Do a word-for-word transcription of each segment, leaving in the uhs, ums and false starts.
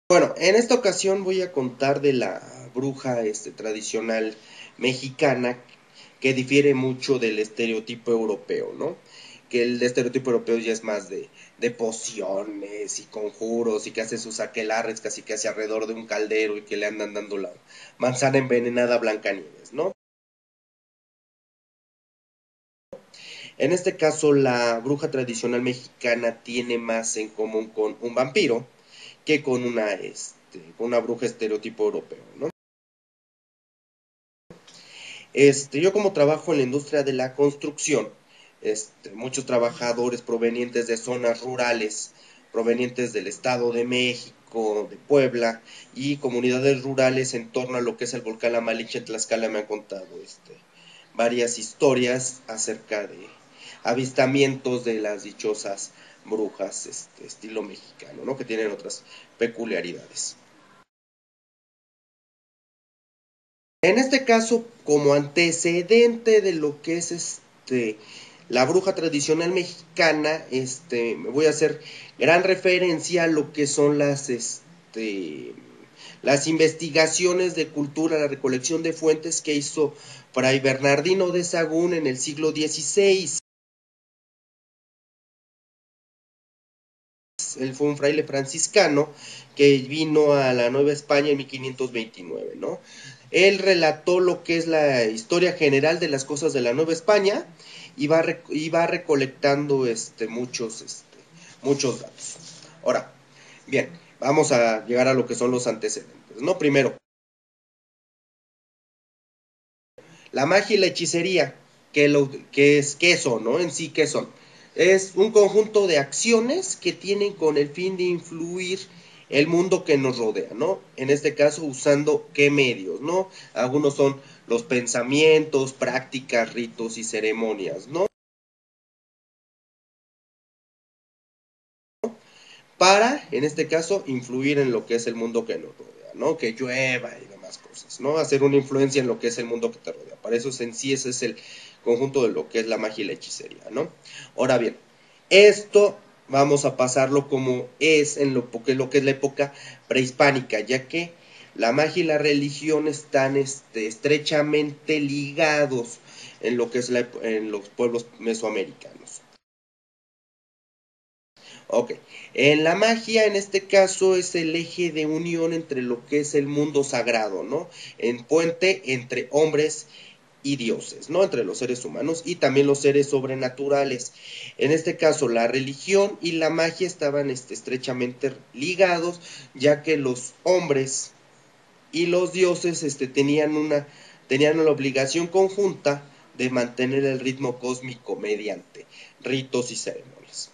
Bueno, en esta ocasión voy a contar de la bruja este, tradicional mexicana que difiere mucho del estereotipo europeo, ¿no? Que el estereotipo europeo ya es más de, de pociones y conjuros y que hace sus aquelarres casi casi alrededor de un caldero y que le andan dando la manzana envenenada a Blancanieves, ¿no? En este caso, la bruja tradicional mexicana tiene más en común con un vampiro que con una, este, con una bruja estereotipo europeo, ¿no? Este, yo como trabajo en la industria de la construcción, este, muchos trabajadores provenientes de zonas rurales, provenientes del Estado de México, de Puebla y comunidades rurales en torno a lo que es el volcán La Malinche en Tlaxcala me han contado este, varias historias acerca de avistamientos de las dichosas brujas este, estilo mexicano, ¿no? Que tienen otras peculiaridades. En este caso, como antecedente de lo que es este la bruja tradicional mexicana, este me voy a hacer gran referencia a lo que son las este las investigaciones de cultura, la recolección de fuentes que hizo Fray Bernardino de Sahagún en el siglo dieciséis. Él fue un fraile franciscano que vino a la Nueva España en mil quinientos veintinueve, ¿no? Él relató lo que es la historia general de las cosas de la Nueva España y va, y va recolectando este, muchos, este, muchos datos. Ahora, bien, vamos a llegar a lo que son los antecedentes, ¿no? Primero, la magia y la hechicería, que, lo, que es, ¿qué son, no? En sí, ¿qué son? Es un conjunto de acciones que tienen con el fin de influir el mundo que nos rodea, ¿no? En este caso, usando qué medios, ¿no? Algunos son los pensamientos, prácticas, ritos y ceremonias, ¿no? Para, en este caso, influir en lo que es el mundo que nos rodea, ¿no? Que llueva y demás cosas, ¿no? Hacer una influencia en lo que es el mundo que te rodea. Para eso en sí ese es el conjunto de lo que es la magia y la hechicería, ¿no? Ahora bien, esto vamos a pasarlo como es en lo, lo que es la época prehispánica, ya que la magia y la religión están este, estrechamente ligados en lo que es la, en los pueblos mesoamericanos. Ok, en la magia en este caso es el eje de unión entre lo que es el mundo sagrado, ¿no? En puente entre hombres y dioses, ¿no? Entre los seres humanos y también los seres sobrenaturales. En este caso, la religión y la magia estaban este, estrechamente ligados, ya que los hombres y los dioses este, tenían, una, tenían la obligación conjunta de mantener el ritmo cósmico mediante ritos y ceremonias.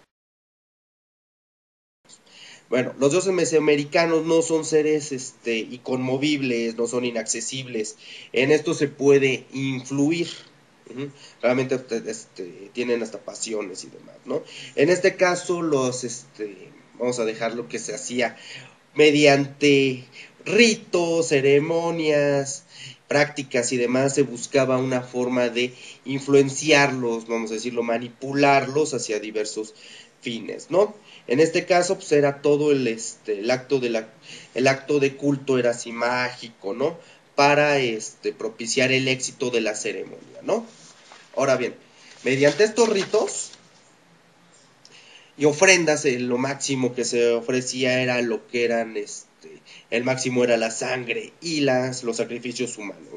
Bueno, los dioses mesoamericanos no son seres este, inconmovibles, no son inaccesibles. En esto se puede influir. Uh-huh. Realmente este, tienen hasta pasiones y demás, ¿no? En este caso, los, este, vamos a dejar lo que se hacía mediante ritos, ceremonias, prácticas y demás, se buscaba una forma de influenciarlos, vamos a decirlo, manipularlos hacia diversos fines, ¿no? En este caso, pues era todo el, este, el acto de la, el acto de culto era así mágico, ¿no? Para este, propiciar el éxito de la ceremonia, ¿no? Ahora bien, mediante estos ritos y ofrendas, eh, lo máximo que se ofrecía era lo que eran, este, el máximo era la sangre y las, los sacrificios humanos,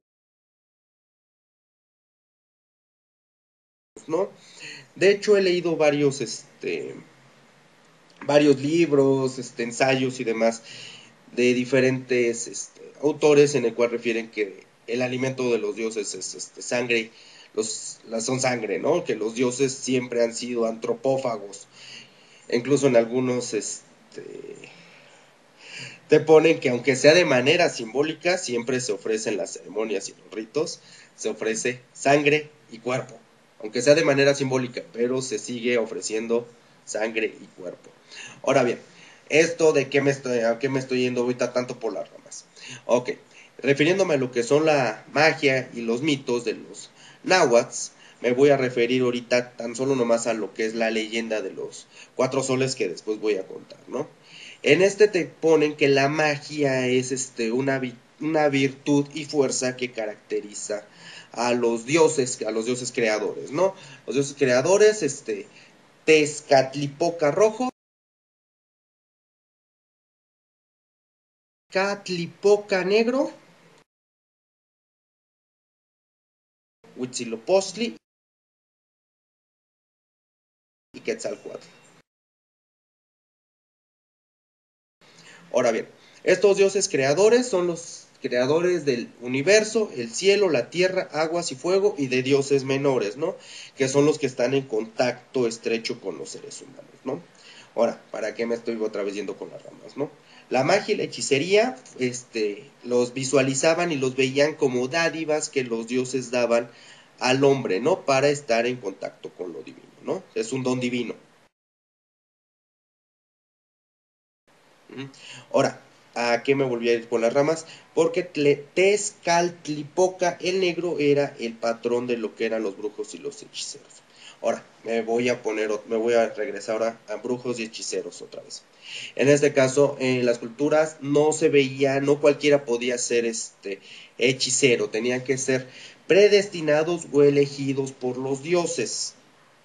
¿no? De hecho, he leído varios, este, varios libros, este, ensayos y demás de diferentes este, autores en el cual refieren que el alimento de los dioses es este, sangre, los, las son sangre, ¿no? Que los dioses siempre han sido antropófagos, incluso en algunos este, te ponen que aunque sea de manera simbólica, siempre se ofrecen las ceremonias y los ritos, se ofrece sangre y cuerpo, aunque sea de manera simbólica, pero se sigue ofreciendo sangre y cuerpo. Ahora bien, esto de qué me estoy, a qué me estoy yendo ahorita tanto por las ramas. Ok, refiriéndome a lo que son la magia y los mitos de los náhuatls, me voy a referir ahorita tan solo nomás a lo que es la leyenda de los cuatro soles que después voy a contar, ¿no? En este te ponen que la magia es este, una, una virtud y fuerza que caracteriza a los dioses, a los dioses creadores, ¿no? Los dioses creadores, este, Tezcatlipoca rojo, Catlipoca negro, Huitzilopochtli y Quetzalcóatl. Ahora bien, estos dioses creadores son los creadores del universo, el cielo, la tierra, aguas y fuego, y de dioses menores, ¿no? Que son los que están en contacto estrecho con los seres humanos, ¿no? Ahora, ¿para qué me estoy otra vez yendo con las ramas, no? La magia y la hechicería, este, los visualizaban y los veían como dádivas que los dioses daban al hombre, ¿no? Para estar en contacto con lo divino, ¿no? Es un don divino. Ahora, ¿a qué me volví a ir por las ramas? Porque Tezcatlipoca el negro era el patrón de lo que eran los brujos y los hechiceros. Ahora, me voy a poner, me voy a regresar ahora a brujos y hechiceros otra vez. En este caso, en las culturas no se veía, no cualquiera podía ser este hechicero, tenían que ser predestinados o elegidos por los dioses.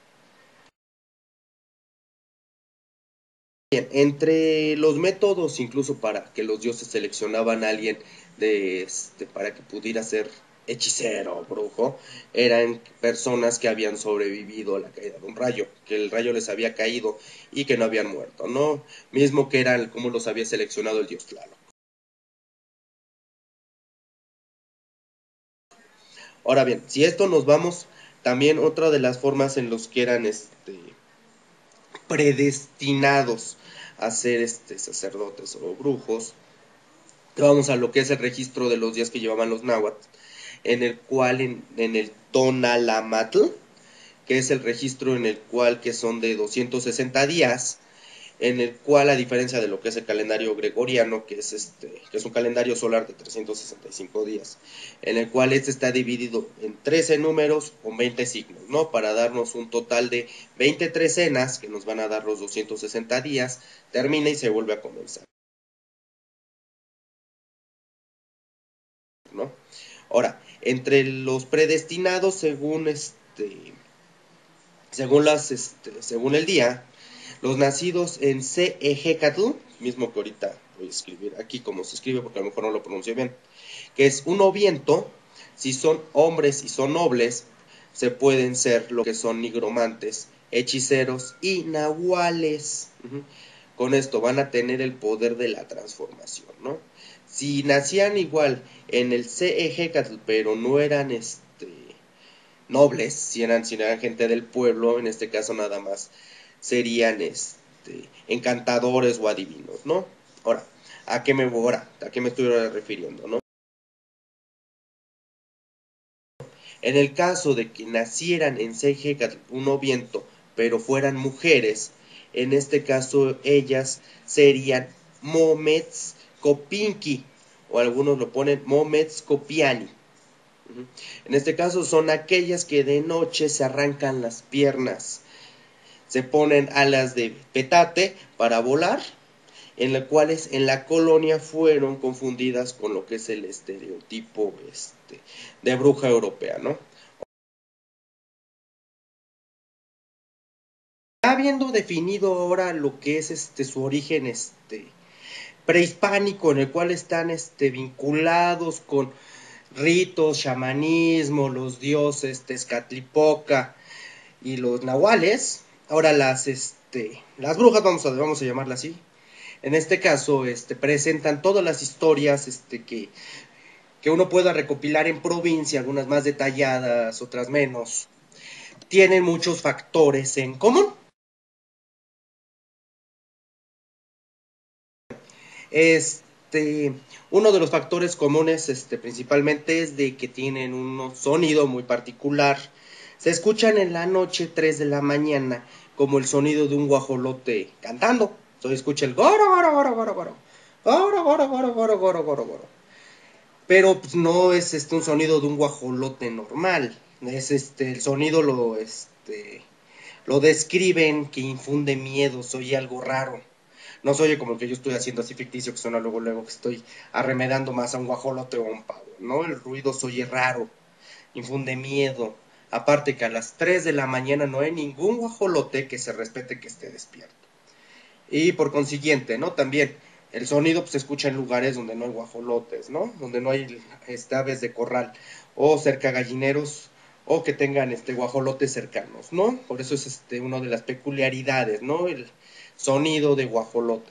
Bien, entre los métodos, incluso para que los dioses seleccionaban a alguien de este, para que pudiera ser hechicero o brujo, eran personas que habían sobrevivido a la caída de un rayo, que el rayo les había caído y que no habían muerto, ¿no? Mismo que eran como los había seleccionado el dios Tlaloc. Ahora bien, si esto nos vamos, también otra de las formas en los que eran este, predestinados a ser este, sacerdotes o brujos, vamos a lo que es el registro de los días que llevaban los náhuatl, en el cual en, en el Tonalamatl, que es el registro en el cual que son de doscientos sesenta días, en el cual a diferencia de lo que es el calendario gregoriano, que es este, que es un calendario solar de trescientos sesenta y cinco días, en el cual este está dividido en trece números con veinte signos, ¿no? Para darnos un total de veinte trecenas que nos van a dar los doscientos sesenta días, termina y se vuelve a comenzar, ¿no? Ahora, entre los predestinados según este según las este, según el día, los nacidos en Cejecatl, mismo que ahorita voy a escribir aquí como se escribe porque a lo mejor no lo pronuncio bien, que es un oviento, si son hombres y son nobles, se pueden ser lo que son nigromantes, hechiceros y nahuales. Uh-huh. Con esto van a tener el poder de la transformación, ¿no? Si nacían igual en el Cejecatl, pero no eran este nobles, si eran, si eran gente del pueblo, en este caso nada más serían este, encantadores o adivinos, ¿no? Ahora, ¿a qué me ahora, a qué me estoy refiriendo, no? En el caso de que nacieran en Cejecatl un oviento, pero fueran mujeres, en este caso ellas serían Mometskopinki, o algunos lo ponen Mometskopiani. En este caso son aquellas que de noche se arrancan las piernas, se ponen alas de petate para volar, en las cuales en la colonia fueron confundidas con lo que es el estereotipo este, de bruja europea, ¿no? Habiendo definido ahora lo que es este su origen este prehispánico, en el cual están este vinculados con ritos, chamanismo, los dioses Tezcatlipoca y los nahuales, ahora las este las brujas, vamos a vamos a llamarlas así. En este caso, este presentan todas las historias este que que uno pueda recopilar en provincia, algunas más detalladas, otras menos. Tienen muchos factores en común. Este, uno de los factores comunes, este, principalmente es de que tienen un sonido muy particular. Se escuchan en la noche, tres de la mañana, como el sonido de un guajolote cantando. Se escucha el goro, goro, goro, goro, goro, goro, goro, goro, goro, goro, goro, goro. Pero pues, no es este un sonido de un guajolote normal. Es este, el sonido lo, este, lo describen que infunde miedo, soy algo raro. No se oye como el que yo estoy haciendo así ficticio, que suena luego, luego que estoy arremedando más a un guajolote o a un pavo, ¿no? El ruido se oye raro, infunde miedo. Aparte que a las tres de la mañana no hay ningún guajolote que se respete que esté despierto. Y por consiguiente, ¿no? También el sonido pues, se escucha en lugares donde no hay guajolotes, ¿no? Donde no hay este, aves de corral o cerca gallineros o que tengan este guajolotes cercanos, ¿no? Por eso es este una de las peculiaridades, ¿no? El sonido de guajolote.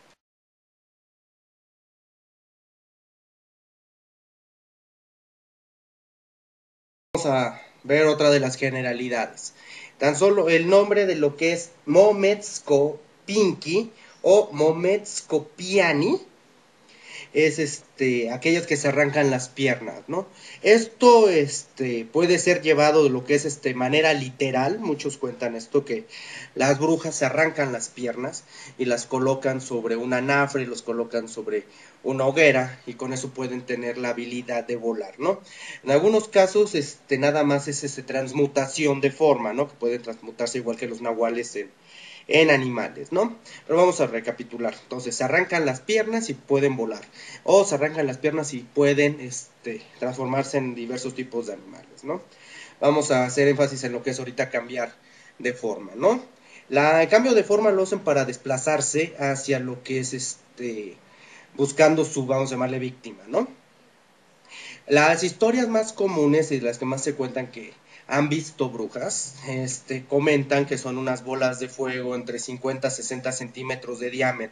Vamos a ver otra de las generalidades. Tan solo el nombre de lo que es Mometsko Pinky o Mometsko Piani es este aquellas que se arrancan las piernas, ¿no? Esto este puede ser llevado de lo que es este manera literal, muchos cuentan esto que las brujas se arrancan las piernas y las colocan sobre un anafre, los colocan sobre una hoguera y con eso pueden tener la habilidad de volar, ¿no? En algunos casos este nada más es esa transmutación de forma, ¿no? Que puede transmutarse igual que los nahuales en en animales, ¿no? Pero vamos a recapitular. Entonces, se arrancan las piernas y pueden volar. O se arrancan las piernas y pueden este, transformarse en diversos tipos de animales, ¿no? Vamos a hacer énfasis en lo que es ahorita cambiar de forma, ¿no? La, el cambio de forma lo hacen para desplazarse hacia lo que es este buscando su, vamos a llamarle víctima, ¿no? Las historias más comunes y las que más se cuentan que han visto brujas, este, comentan que son unas bolas de fuego entre cincuenta a sesenta centímetros de diámetro.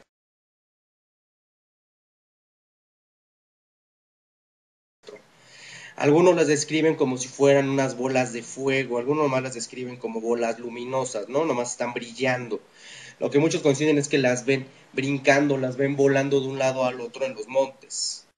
Algunos las describen como si fueran unas bolas de fuego, algunos más las describen como bolas luminosas, ¿no? Nomás están brillando. Lo que muchos coinciden es que las ven brincando, las ven volando de un lado al otro en los montes.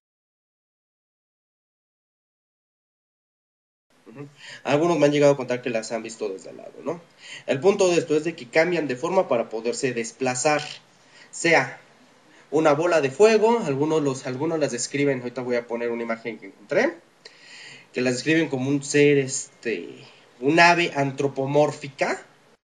Uh-huh. Algunos me han llegado a contar que las han visto desde el lado, ¿no? El punto de esto es de que cambian de forma para poderse desplazar, sea una bola de fuego, algunos, los, algunos las describen, ahorita voy a poner una imagen que encontré, que las describen como un ser, este, un ave antropomórfica,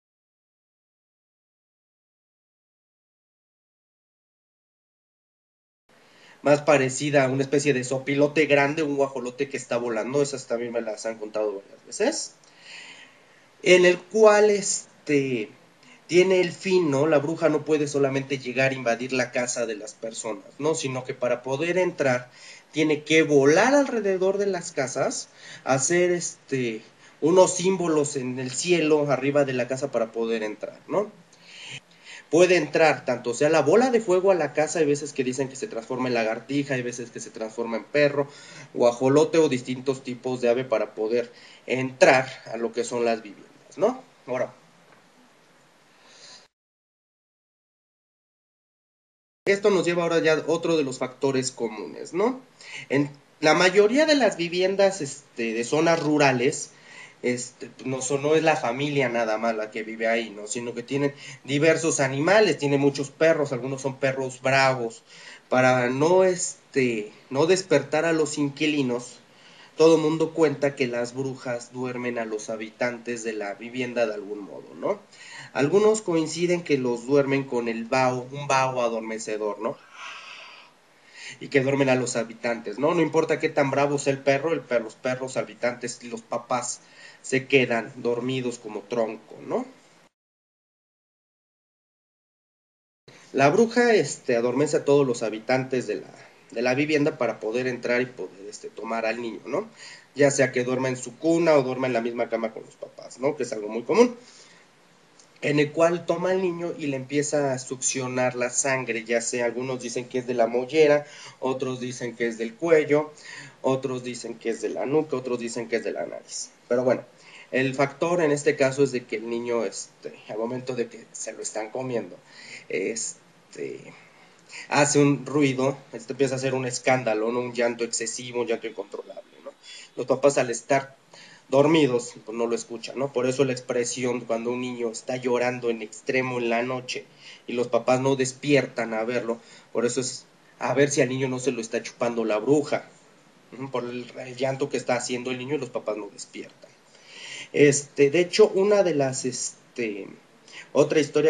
más parecida a una especie de sopilote grande, un guajolote que está volando, esas también me las han contado varias veces, en el cual este tiene el fin, ¿no? La bruja no puede solamente llegar a invadir la casa de las personas, ¿no? Sino que para poder entrar tiene que volar alrededor de las casas, hacer este unos símbolos en el cielo arriba de la casa para poder entrar, ¿no? Puede entrar tanto sea la bola de fuego a la casa, hay veces que dicen que se transforma en lagartija, hay veces que se transforma en perro, guajolote o distintos tipos de ave para poder entrar a lo que son las viviendas, ¿no? Ahora, esto nos lleva ahora ya a otro de los factores comunes, ¿no? En la mayoría de las viviendas este, de zonas rurales, este, no, son, no es la familia nada más la que vive ahí, ¿no? Sino que tienen diversos animales, tiene muchos perros, algunos son perros bravos, para no, este, no despertar a los inquilinos. Todo el mundo cuenta que las brujas duermen a los habitantes de la vivienda de algún modo, ¿no? Algunos coinciden que los duermen con el vaho, un vaho adormecedor, ¿no? Y que duermen a los habitantes, ¿no? No importa qué tan bravo sea el perro, el perro los perros habitantes y los papás se quedan dormidos como tronco, ¿no? La bruja este, adormece a todos los habitantes de la, de la vivienda para poder entrar y poder este, tomar al niño, ¿no? Ya sea que duerma en su cuna o duerma en la misma cama con los papás, ¿no? Que es algo muy común. En el cual toma al niño y le empieza a succionar la sangre, ya sea algunos dicen que es de la mollera, otros dicen que es del cuello, otros dicen que es de la nuca, otros dicen que es de la nariz. Pero bueno, el factor en este caso es de que el niño, este, al momento de que se lo están comiendo, este, hace un ruido, este empieza a hacer un escándalo, ¿no? Un llanto excesivo, un llanto incontrolable, ¿no? Los papás al estar dormidos, pues no lo escuchan, ¿no? Por eso la expresión cuando un niño está llorando en extremo en la noche y los papás no despiertan a verlo, por eso es a ver si al niño no se lo está chupando la bruja, por el, el llanto que está haciendo el niño y los papás no despiertan. Este, de hecho, una de las, este, otra historia que me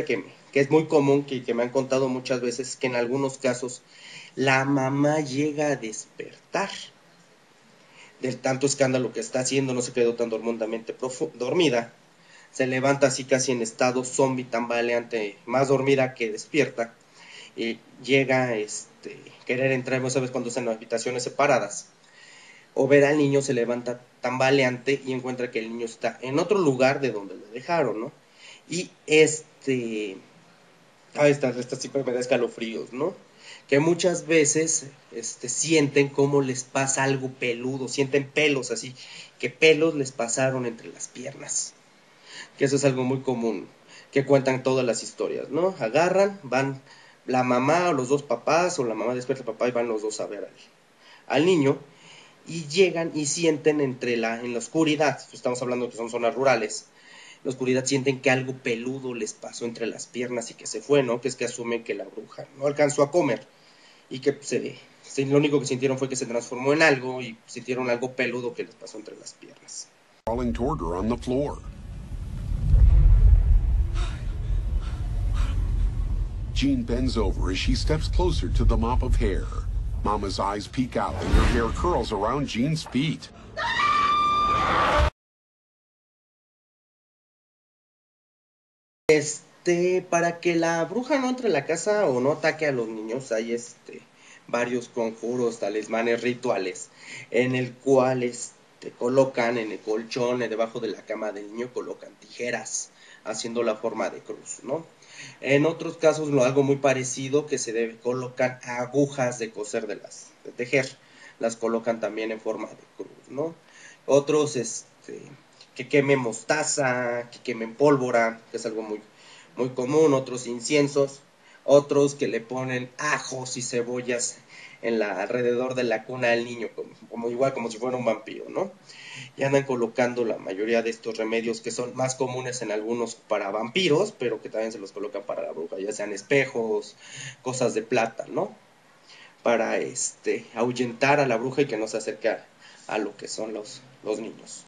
que es muy común, que, que me han contado muchas veces, que en algunos casos la mamá llega a despertar del tanto escándalo que está haciendo, no se quedó tan dormidamente dormida, se levanta así casi en estado zombie tambaleante, más dormida que despierta, y llega a este, querer entrar, ¿sabes? Cuando están en habitaciones separadas, o ver al niño, se levanta tambaleante y encuentra que el niño está en otro lugar de donde lo dejaron, ¿no? Y este, ah, esta, esta siempre me da escalofríos, ¿no? Que muchas veces este, sienten como les pasa algo peludo, sienten pelos así, que pelos les pasaron entre las piernas, que eso es algo muy común, que cuentan todas las historias, ¿no? Agarran, van la mamá o los dos papás, o la mamá despierta al papá y van los dos a ver al, al niño, y llegan y sienten entre la, en la oscuridad, estamos hablando que son zonas rurales, en la oscuridad sienten que algo peludo les pasó entre las piernas y que se fue, ¿no? Que es que asumen que la bruja no alcanzó a comer y que se, se, lo único que sintieron fue que se transformó en algo y sintieron algo peludo que les pasó entre las piernas. Crawling toward her on the floor. Jean bends over as she steps closer to the mop of hair. Mama's eyes peek out and her hair curls around Jean's feet. Este, para que la bruja no entre a la casa o no ataque a los niños, hay este, varios conjuros, talismanes, rituales, en el cual este, colocan en el colchón, debajo de la cama del niño, colocan tijeras, haciendo la forma de cruz, ¿no? En otros casos, lo algo muy parecido, que se debe, colocan agujas de coser, de las, de tejer, las colocan también en forma de cruz, ¿no? Otros, este, que quemen mostaza, que quemen pólvora, que es algo muy, muy común, otros inciensos, otros que le ponen ajos y cebollas en la, alrededor de la cuna del niño, como, como igual como si fuera un vampiro, ¿no? Y andan colocando la mayoría de estos remedios, que son más comunes en algunos para vampiros, pero que también se los colocan para la bruja, ya sean espejos, cosas de plata, ¿no? Para este, ahuyentar a la bruja y que no se acerque a, a lo que son los, los niños.